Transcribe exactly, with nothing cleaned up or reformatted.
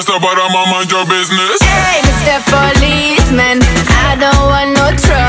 step out of my mind your business. Hey, Mister Policeman, I don't want no trouble.